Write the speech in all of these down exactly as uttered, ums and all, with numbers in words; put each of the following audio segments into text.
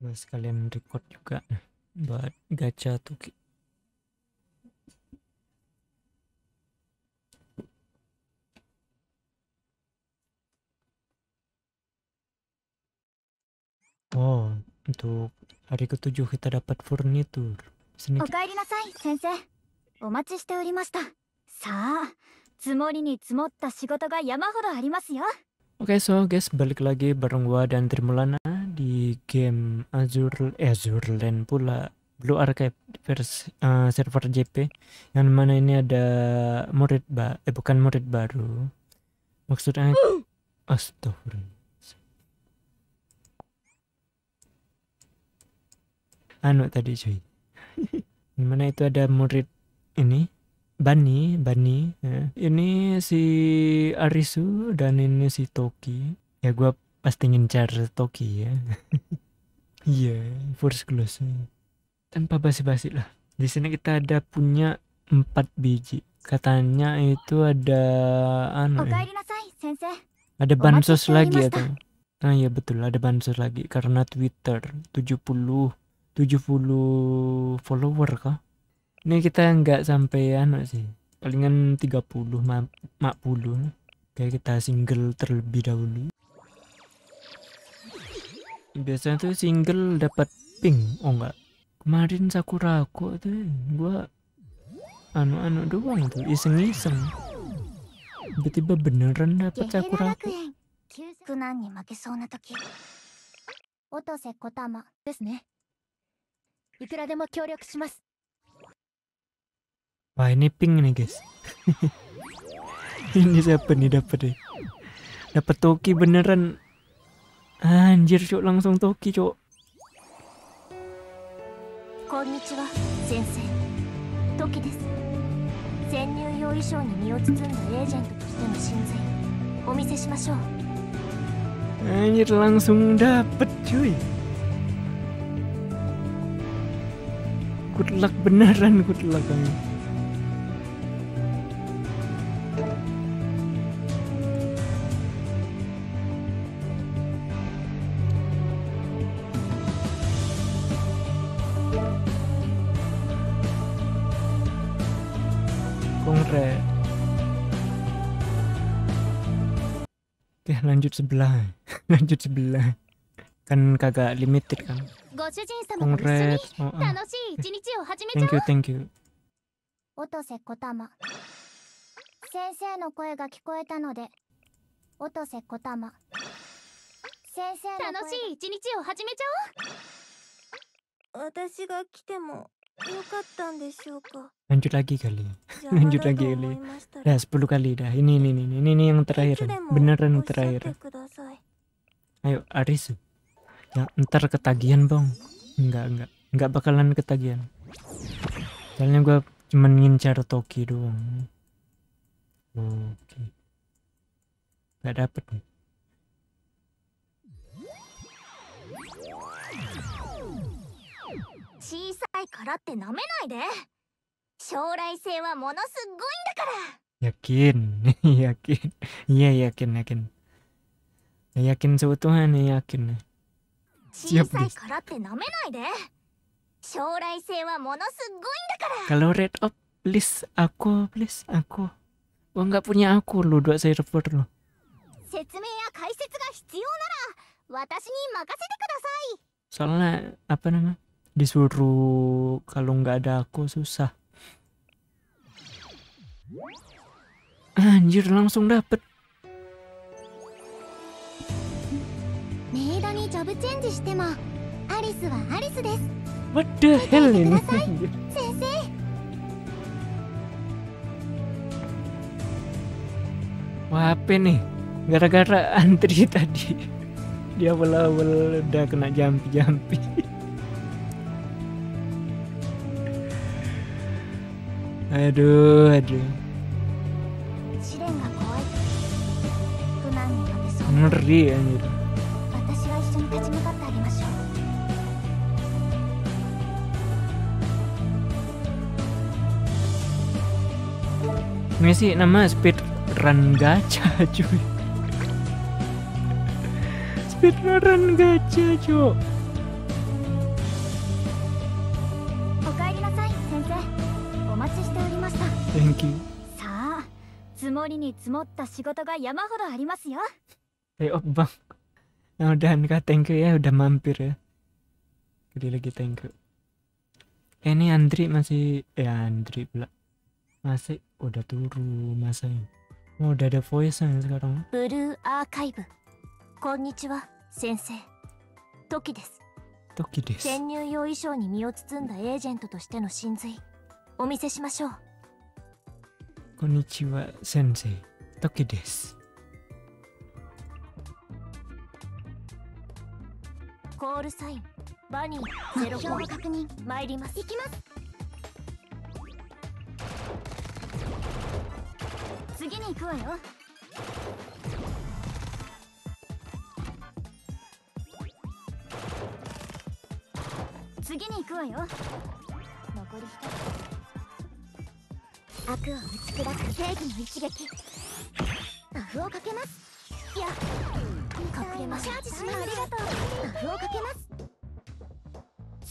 Gue sekalian record juga buat gacha tuh. Oh, untuk hari ketujuh kita dapat furnitur. Sini. おかえりなさい、先生。お待ちしておりました。さあ、積もりに積もった仕事が山ほどありますよ。 Oke, so guys, balik lagi bareng gua dan Trimulana di game Azure eh, Azure Land pula, Blue Archive versi uh, server J P, yang mana ini ada murid ba eh bukan murid baru, maksudnya astagfirullah. Anu tadi cuy. Dimana itu ada murid ini Bani, Bani ya. Ini si Arisu dan ini si Toki. Ya gua pasti ngincar Toki ya. Iya, yeah, first close. Tanpa basi-basi lah. Di sini kita ada punya empat biji. Katanya itu ada anu ya. Ada bansos lagi atau? Nah ya betul, ada bansos lagi karena Twitter tujuh puluh follower kah? Ini kita nggak sampai anu sih, palingan tiga puluh, empat puluh. Kayak kita single terlebih dahulu. Biasanya tuh single dapat ping, oh enggak. Kemarin Sakura aku tuh gua anu-anu doang tuh, iseng-iseng. Tiba-tiba beneran dapat Sakura aku. 苦難に負けそうな時、音瀬小玉ですね。いくらでも協力します。 Wah ini pink nih guys. Ini siapa nih dapat deh? Dapat Toki beneran. Anjir cok, langsung Toki cok. Konnichiwa, sensei. Toki desu. 潜入用衣装に身を包んだエージェントとしての真髄お見せしましょう。 Anjir langsung dapet cuy. Good luck beneran, good luck kami. Kongres. Oke, lanjut sebelah. Lanjut sebelah. Kan kagak limited kan. Kongres. Oh, ah. Thank you, thank you. 音瀬小玉。先生の声が聞こえたので、音瀬小玉。先生の楽しい一日を始めちゃおう。私が来てもよかったんでしょうか。 Lanjut lagi kali. Lanjut lagi kali. Dah sepuluh kali dah. Ini ini ini ini, ini yang terakhir. Beneran terakhir. Ayo Arisu. Ya ntar ketagihan bang. Enggak enggak enggak bakalan ketagihan. Soalnya gua cuman ngincar Toki doang. Oke. Gak dapet nih. Yakin, yakin, iya yakin, yakin, yakin seutuhan ya yakin. Siap deh. Kalau red up, please aku, please aku. Gua nggak punya aku lo, dua server lo. Soalnya apa namanya? Disuruh kalau nggak ada aku susah. Anjir langsung dapet. What the hell ini? Wah apa nih? Gara-gara antri tadi. Dia awal-awal udah kena jampi-jampi. Aduh, aduh. Ngeri anjir. Ini sih nama speed run gacha cuy. Speed run gacha cuy. thank you. さあ、積もりに積もった仕事が山ほどありますよ。 Eh oh bang, yang udah nikah thank you ya, udah mampir ya. Gede lagi thank you. Eh ini Andri masih, eh Andri pula masih udah turun masanya. Oh udah ada voice nya sekarang. ブルーアーカイブ。こんにちは、先生。トキです。 Toki desu. 潜入用衣装に身を包んだエージェントとしての真髄、お見せしましょう。 Konnichiwa sensei. Toki desu. コールサイン、バニー、ゼロフォー確認、参ります。行きます。次に行くわよ。次に行くわよ。残りひとつ。悪を打ち砕く正義の一撃。ラフをかけます。いや、隠れましょう。チャージします。ありがとう。ラフをかけます。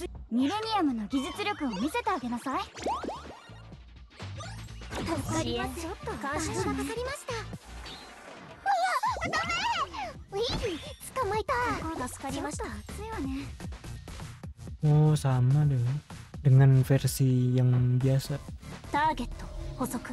ミレニアムの技術力を見せてあげなさい。助かります。ちょっと監視がかかりました。うわ、ダメ。ウィー、捕まえた。助かりました。熱いわね。 Oh sama deh dengan versi yang biasa. ターゲット捕捉。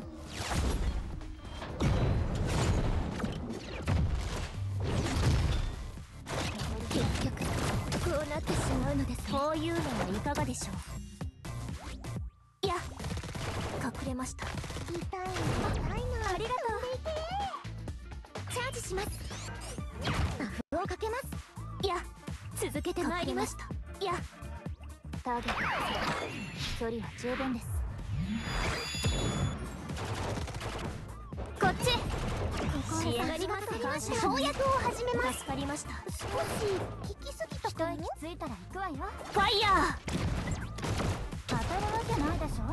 結局こうなってしまうのです。こういうのはいかがでしょう。いや、隠れました。痛いの痛いの。ありがとう。チャージします。ラフをかけます。いや、続けてまいりました。いや、ターゲット距離は十分です。こっち。仕上がります。跳躍を始めます。助かりました。少し効きすぎたかも。一息ついたら行くわよ。ファイヤー。当たるわけないでしょ。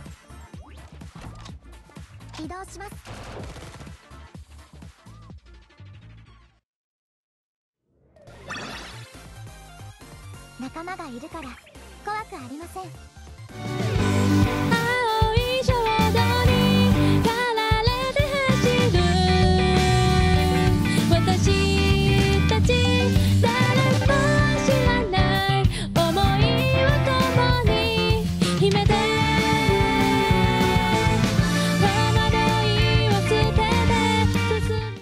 移動します。仲間がいるから怖くありません。